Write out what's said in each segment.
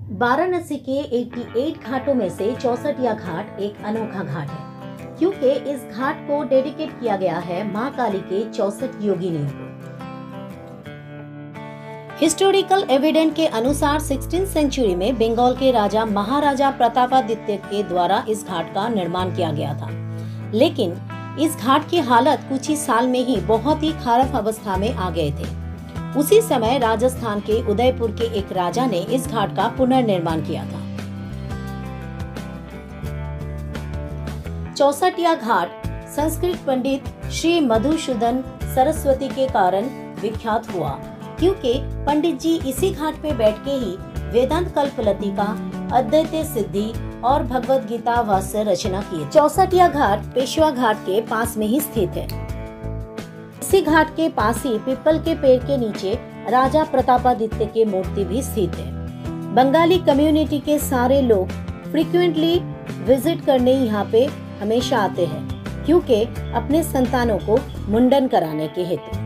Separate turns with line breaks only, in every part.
वाराणसी के 88 घाटों में से चौसठिया घाट एक अनोखा घाट है, क्योंकि इस घाट को डेडिकेट किया गया है मां काली के 64 योगिनियों को। हिस्टोरिकल एविडेंस के अनुसार 16th सेंचुरी में बंगाल के राजा महाराजा प्रतापादित्य के द्वारा इस घाट का निर्माण किया गया था, लेकिन इस घाट की हालत कुछ ही साल में ही बहुत ही खराब अवस्था में आ गए थे। उसी समय राजस्थान के उदयपुर के एक राजा ने इस घाट का पुनर्निर्माण किया था। चौसठिया घाट संस्कृत पंडित श्री मधुसूदन सरस्वती के कारण विख्यात हुआ, क्योंकि पंडित जी इसी घाट पे बैठ के ही वेदांत कल्पलतिका, अद्वैत सिद्धि और भगवद गीता भाष्य रचना किए। चौसठिया घाट पेशवा घाट के पास में ही स्थित है। इसी घाट के पास ही पीपल के पेड़ के नीचे राजा प्रतापादित्य की मूर्ति भी स्थित है। बंगाली कम्युनिटी के सारे लोग फ्रीक्वेंटली विजिट करने यहाँ पे हमेशा आते हैं, क्योंकि अपने संतानों को मुंडन कराने के हेतु।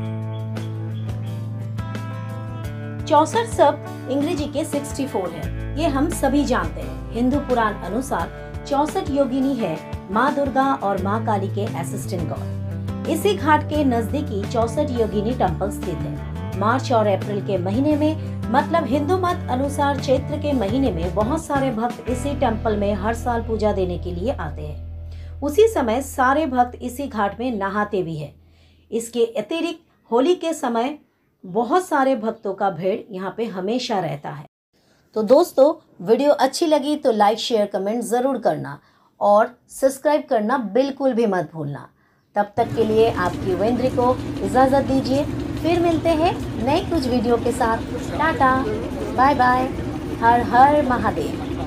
64 शब्द अंग्रेजी के 64 है, ये हम सभी जानते हैं। हिंदू पुराण अनुसार 64 योगिनी है माँ दुर्गा और माँ काली के असिस्टेंट गॉड। इसी घाट के नजदीकी 64 योगिनी टेम्पल स्थित है। मार्च और अप्रैल के महीने में, मतलब हिंदू मत अनुसार चैत्र के महीने में, बहुत सारे भक्त इसी टेम्पल में हर साल पूजा देने के लिए आते हैं। उसी समय सारे भक्त इसी घाट में नहाते भी हैं। इसके अतिरिक्त होली के समय बहुत सारे भक्तों का भीड़ यहाँ पे हमेशा रहता है। तो दोस्तों, वीडियो अच्छी लगी तो लाइक शेयर कमेंट जरूर करना और सब्सक्राइब करना बिल्कुल भी मत भूलना। तब तक के लिए आपकी वेंद्री को इजाज़त दीजिए। फिर मिलते हैं नए कुछ वीडियो के साथ। टाटा, बाय बाय, हर हर महादेव।